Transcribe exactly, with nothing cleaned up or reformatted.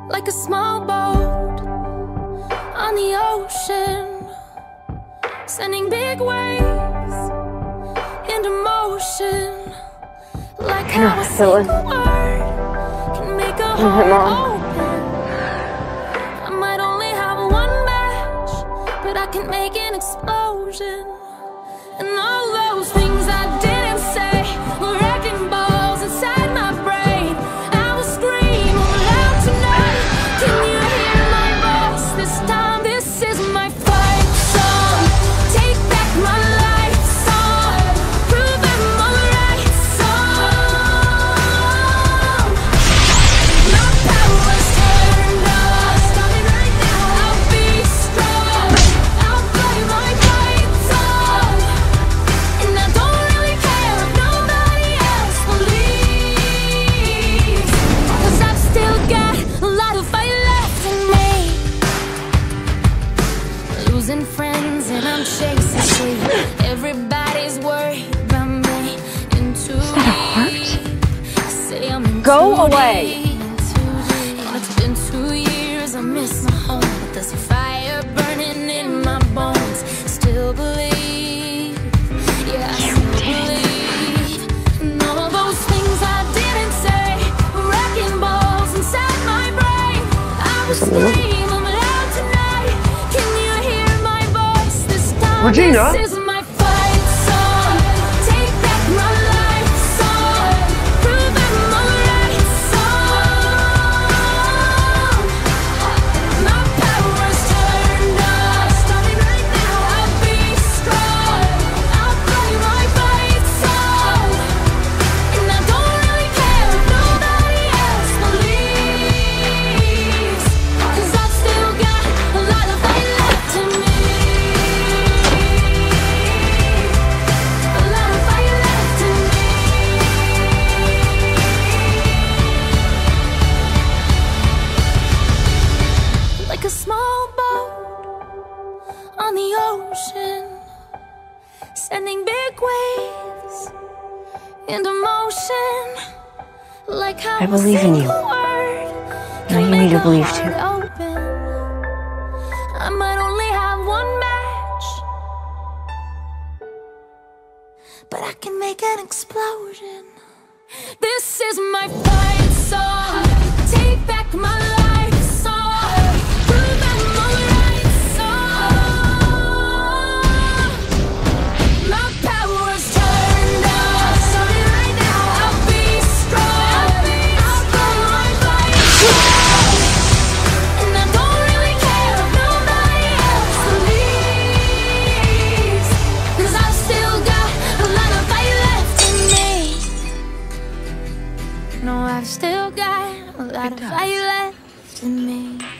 like a small boat on the ocean, sending big waves into motion, like how a single word can make a heart open. I might only have one match, but I can make an explosion. And all those things I didn't say were wrecking balls inside my brain. I will scream aloud tonight. Can you hear my voice this time? This is my fight song. Take back my life song. Prove I'm alright song. My power's turned on. Starting right now. I'll be strong. I'll play my fight song. And I don't really care if nobody else believes, 'cause I've still got a lot of fight left in me. Losing friends and I'm chasing sleep. Everybody's worried about me. In too deep. Say I'm in Go too away. deep, in too deep. And it's been two years, I miss my home, but there's a fire burning in my bones. Still believe, yeah, I still believe. And all those things I didn't say were wrecking balls inside my brain. I will scream them loud tonight. Can you hear my voice this time? Regina? This is my fight song. Take back my life song. Prove I'm alright song. My power's turned on. Starting right now. I'll be strong. I'll play my fight song. And I don't really care if nobody else believes, 'cause I've still got a lot of fight left in me. A lot of fight left in me. Like a small boat on the ocean, sending big waves into motion, like how I believe in you. Now you need to believe too. Open. I might only have one match, but I can make an explosion. This is my fight song. Take back my life song. Prove I'm alright song. My power's turned on. Starting right now. I'll be strong. I'll play my fight song. And I don't really care if nobody else believes, 'cause I've still got a lot of fight left in me. No, I've still got a lot of fight left in me.